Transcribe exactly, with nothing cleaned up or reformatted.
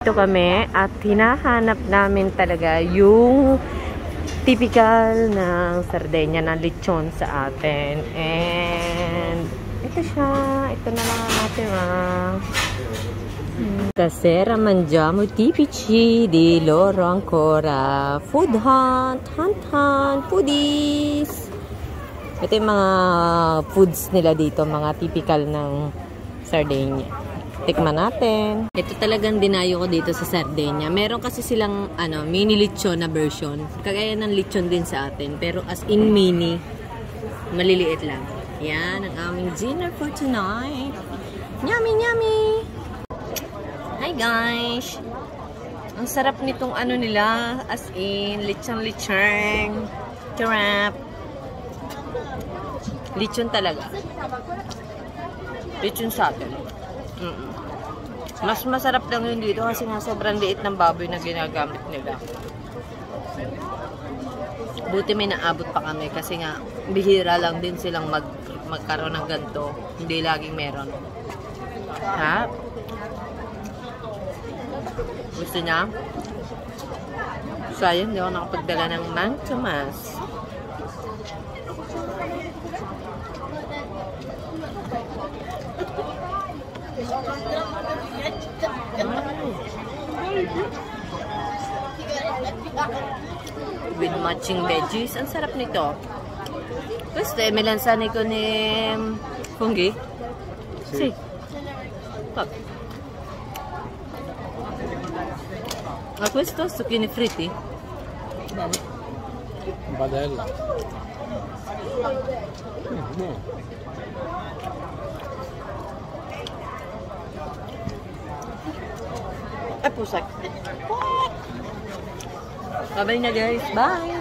Ito kami at hinahanap namin talaga yung typical ng Sardinia na lechon sa atin. And ito siya. Ito na lang natin ah. Stasera mangiamo tipici di loro ancora. Food hunt, hunt hunt, foodies. Ito yung mga foods nila dito, mga typical ng Sardinia. Tikman natin. Ito talagang dinayo ko dito sa Sardinia. Meron kasi silang ano, mini lechon na version. Kagaya ng lechon din sa atin. Pero as in mini, maliliit lang. Yan ang aming dinner for tonight. Yummy, yummy! Hi guys! Ang sarap nitong ano nila. As in, lechon-lechon. Charap. Lechon talaga. Lechon sa atin. Mm -mm. Mas masarap lang yun dito kasi nga sobrang liit ng baboy na ginagamit nila. Buti may naabot pa kami kasi nga bihira lang din silang mag magkaroon ng ganito. Hindi laging meron. Ha? Gusto niya? Sayang, hindi ako nakapagdala ng Mang Tomas. With matching veggies. Ang sarap nito. Questo è melanzane con eh, funghi? Sì. Top. Ma questo zucchini fritti? Padella. Mm, Ay, pusak. Bye-bye na guys. Bye!